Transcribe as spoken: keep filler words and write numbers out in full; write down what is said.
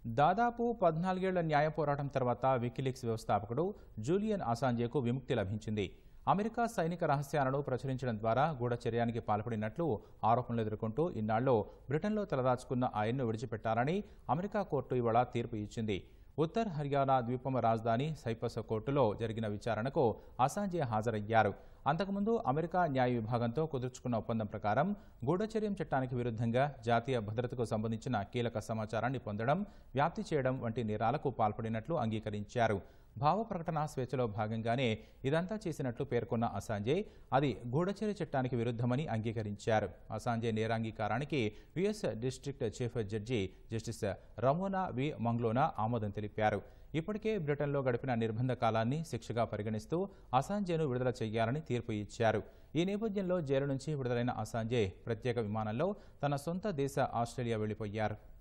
దాదాపు పద్నాలుగేళ్ల న్యాయ పోరాటం తర్వాత వికీలీక్స్ వ్యవస్థాపకుడు జూలియన్ అసాంజేకు విముక్తి లభించింది. అమెరికా సైనిక రహస్యాలను ప్రచురించడం ద్వారా గూఢచర్యానికి పాల్పడినట్లు ఆరోపణలు ఎదుర్కొంటూ ఇన్నాళ్లు బ్రిటన్లో తలదాచుకున్న ఆయన్ను విడిచిపెట్టాలని అమెరికా కోర్టు ఇవాళ తీర్పు ఇచ్చింది. ఉత్తర్ హర్యానా ద్వీపం రాజధాని సైప్రస్ కోర్టులో జరిగిన విచారణకు అసాంజే హాజరయ్యారు. అంతకుముందు అమెరికా న్యాయ విభాగంతో కుదుర్చుకున్న ఒప్పందం ప్రకారం గూఢచర్యం చట్టానికి విరుద్ధంగా జాతీయ భద్రతకు సంబంధించిన కీలక సమాచారాన్ని పొందడం, వ్యాప్తి చేయడం వంటి నేరాలకు పాల్పడినట్లు అంగీకరించారు. భావ ప్రకటన స్వేచ్ఛలో భాగంగానే ఇదంతా చేసినట్లు పేర్కొన్న అసాంజే అది గూఢచర్య చట్టానికి విరుద్ధమని అంగీకరించారు. అసాంజే నేరాంగీకారానికి US district chief judge justice Ramona V Manglona ఆమోదం తెలిపారు. ఇప్పటికే బ్రిటన్లో గడిపిన నిర్బంధ కాలాన్ని శిక్షగా పరిగణిస్తూ అసాంజేను విడుదల చేయాలని తీర్పు ఇచ్చారు. ఈ నేపథ్యంలో జైలు నుంచి విడుదలైన అసాంజే ప్రత్యేక విమానంలో తన సొంత దేశ ఆస్ట్రేలియా వెళ్లిపోయారు.